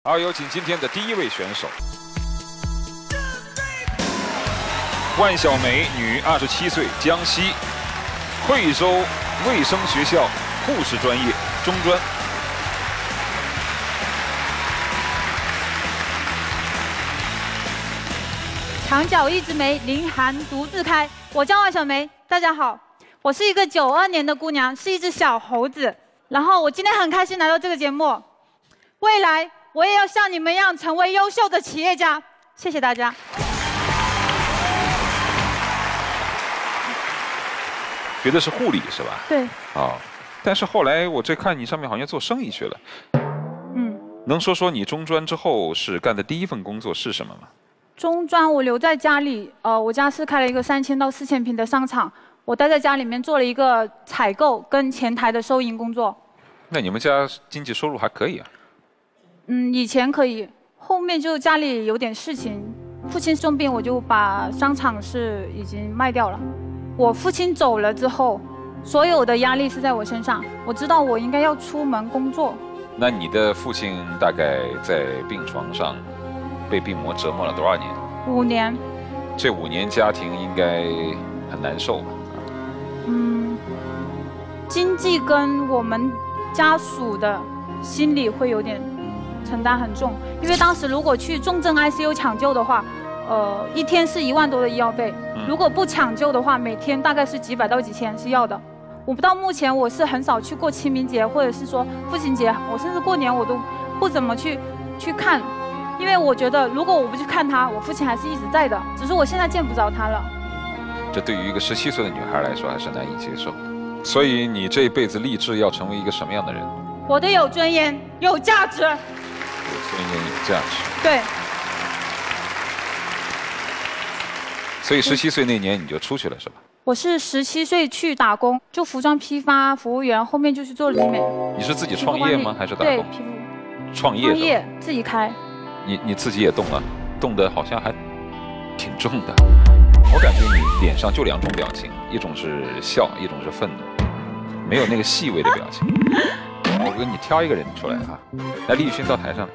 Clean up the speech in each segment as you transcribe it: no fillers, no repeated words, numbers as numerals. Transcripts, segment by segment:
好，有请今天的第一位选手，万小梅，女，27岁，江西惠州卫生学校护士专业中专。 墙角一枝梅，凌寒独自开。我叫万小梅，大家好，我是一个92年的姑娘，是一只小猴子。然后我今天很开心来到这个节目，未来我也要像你们一样成为优秀的企业家。谢谢大家。 学的是护理是吧？ 对。 哦，但是后来我这看你上面好像做生意去了。 嗯。能说说你中专之后是干的第一份工作是什么吗？ 中专我留在家里，我家是开了一个3000到4000平的商场，我待在家里面做了一个采购跟前台的收银工作。 那你们家经济收入还可以啊？ 以前可以，后面就家里有点事情，父亲生病，我就把商场是已经卖掉了。我父亲走了之后，所有的压力是在我身上，我知道我应该要出门工作。 那你的父亲大概在病床上被病魔折磨了多少年？5 年。 这5年家庭应该很难受吧？ 经济跟我们家属的心理会有点承担很重，因为当时如果去重症 ICU 抢救的话，一天是1万多的医药费，如果不抢救的话，每天大概是几百到几千是要的。我到目前我是很少去过清明节，或者是说父亲节，我甚至过年我都不怎么去看。因为我觉得，如果我不去看他，我父亲还是一直在的，只是我现在见不着他了。 这对于一个17岁的女孩来说，还是难以接受。所以你这一辈子立志要成为一个什么样的人？ 活得有尊严、有价值。有尊严、有价值。 对。 所以17岁那年你就出去了，是吧？ 我是17岁去打工，就服装批发服务员，后面就是做医美。 你是自己创业吗？还是打工？ 对，皮肤。 创业。 创业自己开。 你自己也动了，动的好像还挺重的。我感觉你脸上就2种表情，一种是笑，一种是愤怒，没有那个细微的表情。我给你挑一个人出来啊，来，李宇勋到台上。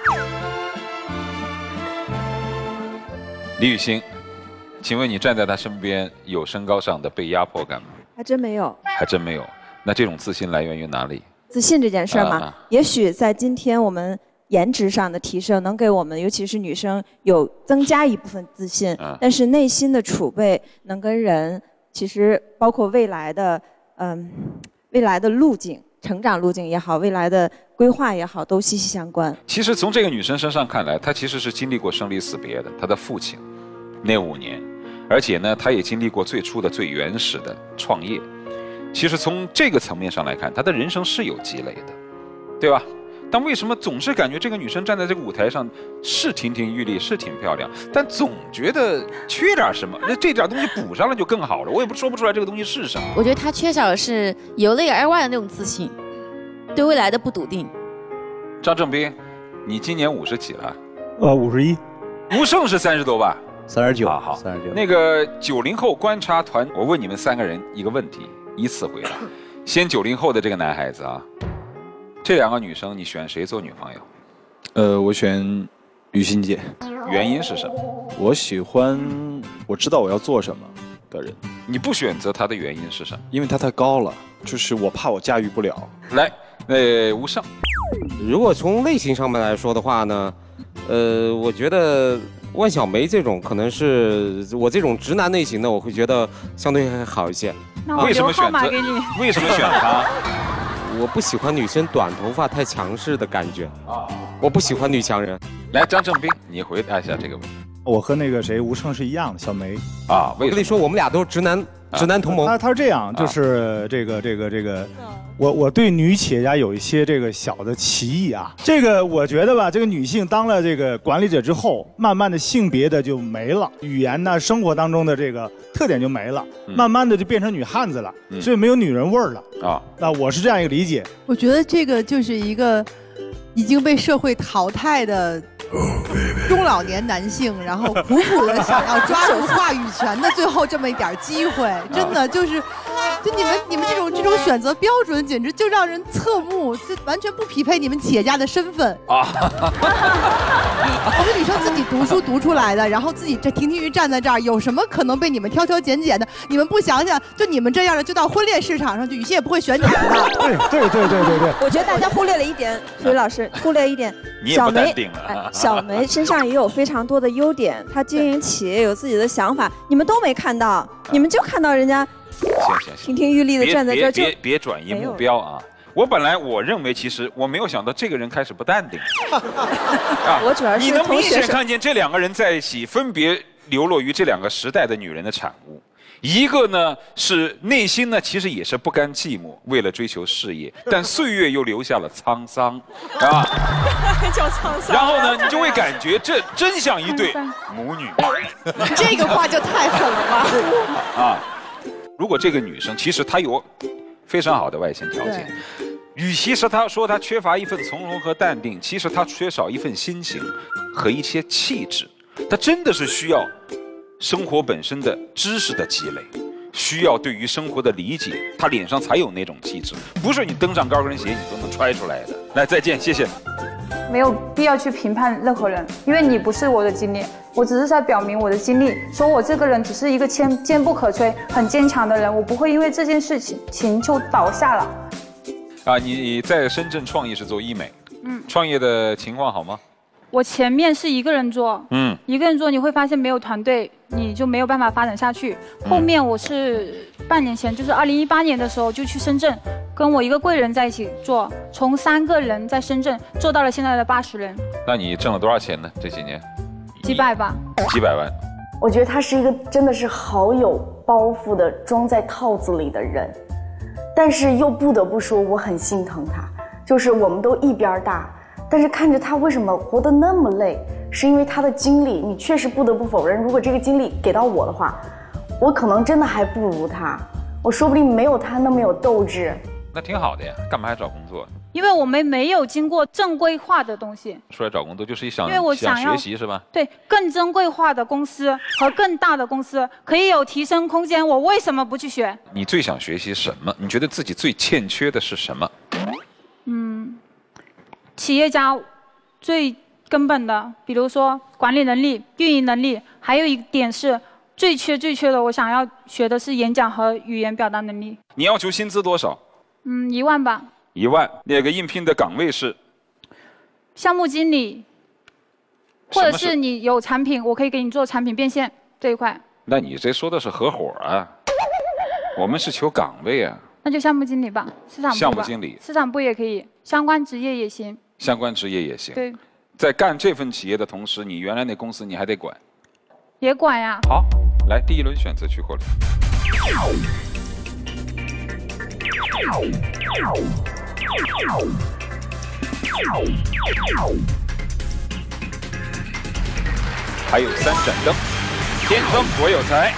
李宇勋，请问你站在他身边，有身高上的被压迫感吗？ 还真没有。 还真没有。那这种自信来源于哪里？ 自信这件事嘛，也许在今天我们颜值上的提升能给我们，尤其是女生有增加一部分自信，但是内心的储备能跟人，其实包括未来的路径、成长路径也好，未来的规划也好，都息息相关。 其实从这个女生身上看来，她其实是经历过生离死别的，她的父亲那5年，而且呢，她也经历过最初的最原始的创业。其实从这个层面上来看，她的人生是有积累的，对吧？但为什么总是感觉这个女生站在这个舞台上是亭亭玉立，是挺漂亮，但总觉得缺点什么？那这点东西补上了就更好了。我也说不出来这个东西是什么。 我觉得她缺少的是由内而外的那种自信，对未来的不笃定。 张正斌，你今年50几了 ？51。 吴胜是30多吧 ？39。 好 ，39。 那个90后观察团，我问你们3个人一个问题，依次回答。先90后的这个男孩子啊。这2个女生，你选谁做女朋友？我选于欣姐。 原因是什么？ 我喜欢我知道我要做什么的人。 你不选择她的原因是什么？ 因为她太高了，就是我怕我驾驭不了。 来，吴胜。 如果从类型上面来说的话呢，我觉得万小梅这种可能是我这种直男类型的，我会觉得相对还好一些。 那我留号码给你。 为什么选她？ 我不喜欢女生短头发太强势的感觉我不喜欢女强人。 来，张正斌，你回答一下这个问题。 我和那个谁吴胜是一样的，小梅啊。 我跟你说，我们俩都是直男同盟。 他是这样，就是这个，我对女企业家有一些这个小的歧义啊。这个我觉得吧，这个女性当了这个管理者之后，慢慢的性别的就没了，语言呢，生活当中的这个特点就没了，慢慢的就变成女汉子了，所以没有女人味儿了啊。那我是这样一个理解。 我觉得这个就是一个已经被社会淘汰的中老年男性，然后苦苦的想要抓住话语权的最后这么一点机会，真的就是，就你们这种选择标准，简直就让人侧目，这完全不匹配你们企业家的身份啊！我们女生自己读书读出来的，然后自己这亭亭玉站在这儿，有什么可能被你们挑挑拣拣的？你们不想想，就你们这样的，就到婚恋市场上去，羽西也不会选你们的。 对。 我觉得大家忽略了一点，水老师忽略一点，小梅，小梅身上也有非常多的优点，她经营企业有自己的想法，你们都没看到，你们就看到人家亭亭玉立的站在这儿，就别转移目标啊！我认为，其实我没有想到这个人开始不淡定。 我主要是你能明显看见这两个人在一起，分别流落于这两个时代的女人的产物。一个呢是内心呢其实也是不甘寂寞，为了追求事业，但岁月又留下了沧桑，啊， 叫沧桑。 然后呢，你就会感觉这真像一对母女。 这个话就太狠了吧！ 啊，如果这个女生其实她有非常好的外形条件，与其是她说她缺乏一份从容和淡定，其实她缺少一份心情和一些气质，她真的是需要生活本身的知识的积累，需要对于生活的理解，他脸上才有那种气质，不是你登上高跟鞋你都能揣出来的。来，再见，谢谢。 没有必要去评判任何人，因为你不是我的经历，我只是在表明我的经历，说我这个人只是一个坚不可摧、很坚强的人，我不会因为这件事情就倒下了。 啊，你在深圳创业是做医美，创业的情况好吗？ 我前面是一个人做，一个人做你会发现没有团队，你就没有办法发展下去。后面我是半年前，就是2018年的时候就去深圳，跟我一个贵人在一起做，从3个人在深圳做到了现在的80人。 那你挣了多少钱呢？这几年？ 几百吧。 几百万。 我觉得他是一个真的是好有包袱的装在套子里的人，但是又不得不说我很心疼他，就是我们都一边大。但是看着他为什么活得那么累，是因为他的经历，你确实不得不否认，如果这个经历给到我的话，我可能真的还不如他，我说不定没有他那么有斗志。 那挺好的呀，干嘛还找工作？ 因为我们没有经过正规化的东西。 出来找工作就是想学习是吧？ 对，更正规化的公司和更大的公司可以有提升空间，我为什么不去学？ 你最想学习什么？你觉得自己最欠缺的是什么？ 企业家最根本的，比如说管理能力、运营能力，还有一点是最缺的，我想要学的是演讲和语言表达能力。 你要求薪资多少 ？1万吧。 1万。那个应聘的岗位是项目经理，或者是你有产品，我可以给你做产品变现这一块。 那你这说的是合伙啊？我们是求岗位啊。 那就项目经理吧，市场部吧。 项目经理， 市场部也可以，相关职业也行。 相关职业也行。 对， 在干这份企业的同时，你原来那公司你还得管。 也管呀。 好，来第一轮选择区获利。还有3盏灯，天生我有才。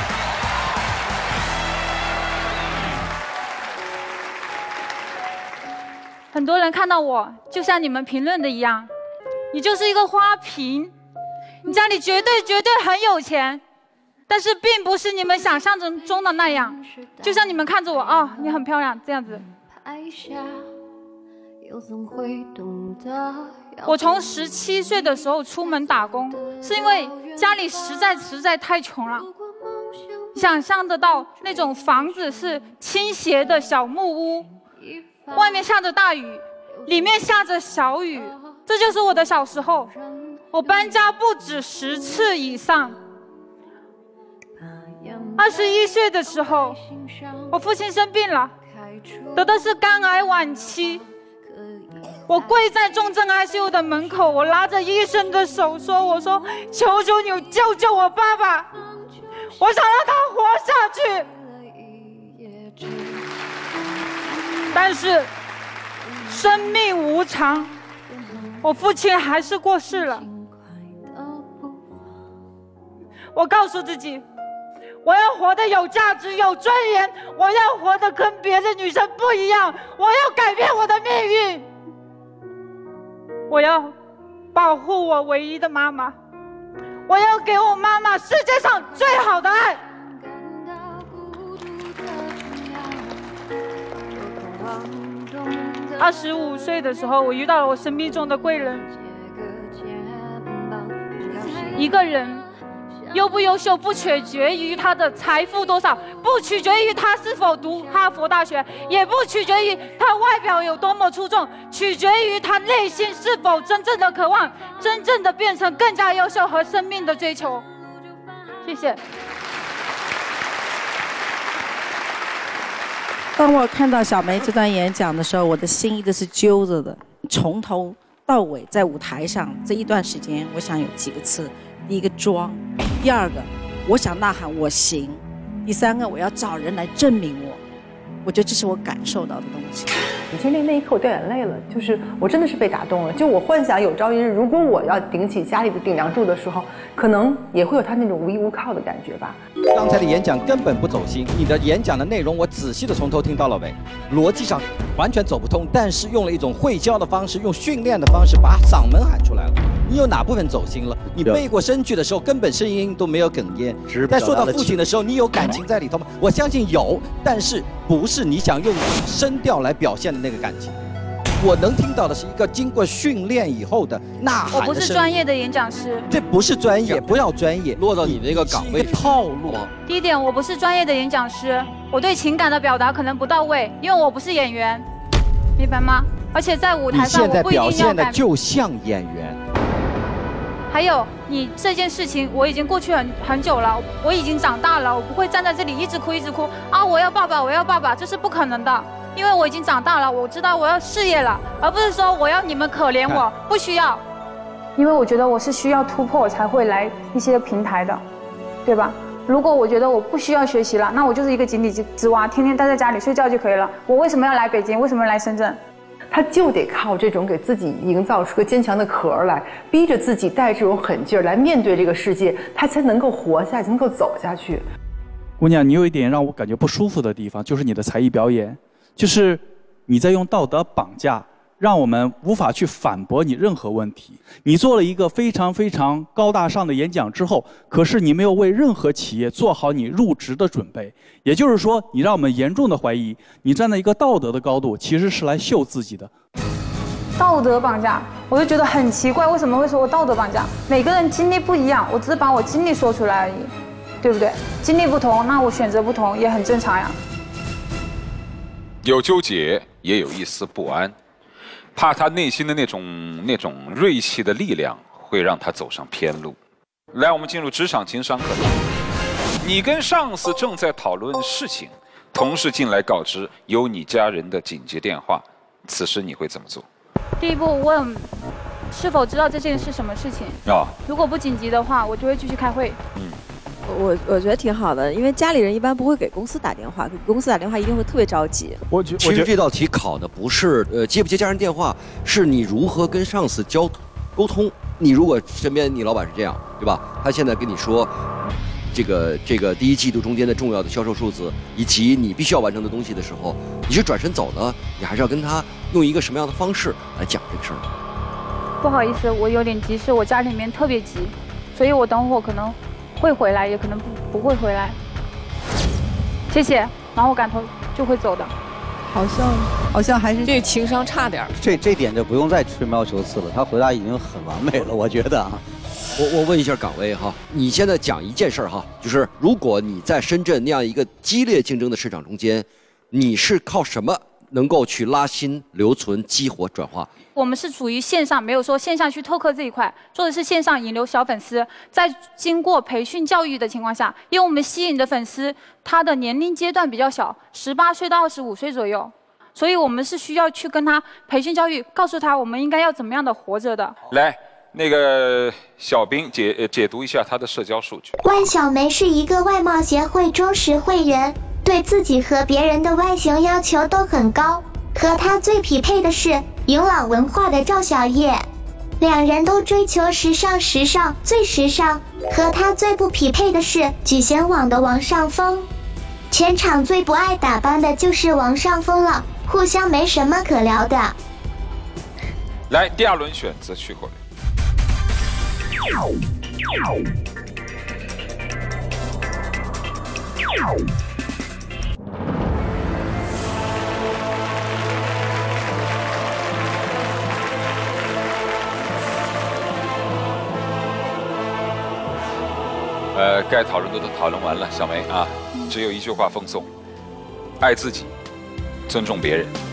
很多人看到我，就像你们评论的一样，你就是一个花瓶，你家里绝对很有钱，但是并不是你们想象中的那样。就像你们看着我啊，你很漂亮这样子。我从17岁的时候出门打工，是因为家里实在太穷了。想象得到那种房子是倾斜的小木屋，外面下着大雨，里面下着小雨，这就是我的小时候。我搬家不止10次以上。21岁的时候，我父亲生病了，得的是肝癌晚期。我跪在重症 ICU 的门口，我拉着医生的手说：“我说，求求你救救我爸爸，我想让他活下去。”但是生命无常，我父亲还是过世了。我告诉自己，我要活得有价值、有尊严，我要活得跟别的女生不一样，我要改变我的命运，我要保护我唯一的妈妈。我要给我妈妈世界上最好的爱。25岁的时候，我遇到了我生命中的贵人。一个人优不优秀不取决于他的财富多少，不取决于他是否读哈佛大学，也不取决于他外表有多么出众，取决于他内心是否真正的渴望，真正的变成更加优秀和生命的追求。谢谢。 当我看到小梅这段演讲的时候，我的心一直是揪着的。从头到尾在舞台上这一段时间，我想有几个词：第一个装，第二个我想呐喊我行，第三个我要找人来证明我。我觉得这是我感受到的东西。 其实那一刻我掉眼泪了，就是我真的是被打动了。就我幻想有朝一日，如果我要顶起家里的顶梁柱的时候，可能也会有他那种无依无靠的感觉吧。 刚才的演讲根本不走心，你的演讲的内容我仔细的从头听到了尾，逻辑上完全走不通，但是用了一种会教的方式，用训练的方式把嗓门喊出来了。你有哪部分走心了？你背过声句的时候，根本声音都没有哽咽。在说到父亲的时候，你有感情在里头吗？我相信有，但是不是你想用声调来表现的那个感情。我能听到的是一个经过训练以后的呐喊的声音。 我不是专业的演讲师。 这不是专业，不要专业，落到你那个岗位套路。 第一点，我不是专业的演讲师，我对情感的表达可能不到位，因为我不是演员，明白吗？而且在舞台上，我不一定要你现在表现的就像演员。 还有，你这件事情我已经过去很久了，我已经长大了，我不会站在这里一直哭啊！我要爸爸，我要爸爸，这是不可能的，因为我已经长大了，我知道我要事业了，而不是说我要你们可怜我，不需要。因为我觉得我是需要突破才会来一些平台的，对吧？如果我觉得我不需要学习了，那我就是一个井底之蛙，天天待在家里睡觉就可以了。我为什么要来北京？为什么要来深圳？ 他就得靠这种给自己营造出个坚强的壳来，逼着自己带这种狠劲儿来面对这个世界，他才能够活下去，才能够走下去。 姑娘，你有一点让我感觉不舒服的地方，就是你的才艺表演，就是你在用道德绑架，让我们无法去反驳你任何问题。你做了一个非常非常高大上的演讲之后，可是你没有为任何企业做好你入职的准备。也就是说，你让我们严重的怀疑，你站在一个道德的高度，其实是来秀自己的。 道德绑架，我就觉得很奇怪，为什么会说我道德绑架？每个人经历不一样，我只是把我经历说出来而已，对不对？经历不同，那我选择不同也很正常呀。 有纠结，也有一丝不安，怕他内心的那种锐气的力量会让他走上偏路。来，我们进入职场情商课堂。你跟上司正在讨论事情，同事进来告知有你家人的紧急电话，此时你会怎么做？ 第一步问是否知道这件事什么事情啊？如果不紧急的话，我就会继续开会。 我觉得挺好的，因为家里人一般不会给公司打电话，给公司打电话一定会特别着急。 其实这道题考的不是接不接家人电话，是你如何跟上司沟通。你如果身边你老板是这样，对吧？他现在跟你说，这个第一季度中间的重要的销售数字，以及你必须要完成的东西的时候，你是转身走呢，你还是要跟他用一个什么样的方式来讲这个事儿？ 不好意思，我有点急事，我家里面特别急，所以我等会儿可能会回来，也可能不会回来。谢谢，然后我赶头就会走的。 好像还是这情商差点。 这点就不用再吹毛求疵了，他回答已经很完美了，我觉得啊。 我问一下岗位哈，你现在讲一件事儿哈，就是如果你在深圳那样一个激烈竞争的市场中间，你是靠什么能够去拉新、留存、激活、转化？ 我们是处于线上，没有说线下去拓客这一块，做的是线上引流小粉丝，在经过培训教育的情况下，因为我们吸引的粉丝他的年龄阶段比较小，18岁到25岁左右，所以我们是需要去跟他培训教育，告诉他我们应该要怎么样的活着的。 来，那个小兵解读一下他的社交数据。 万小梅是一个外貌协会忠实会员，对自己和别人的外形要求都很高。和她最匹配的是迎朗文化的赵小叶，两人都追求时尚最时尚。和她最不匹配的是举贤网的王尚峰，全场最不爱打扮的就是王尚峰了，互相没什么可聊的。 来，第二轮选择去过来。 该讨论的都讨论完了，小梅啊，只有一句话奉送：爱自己，尊重别人。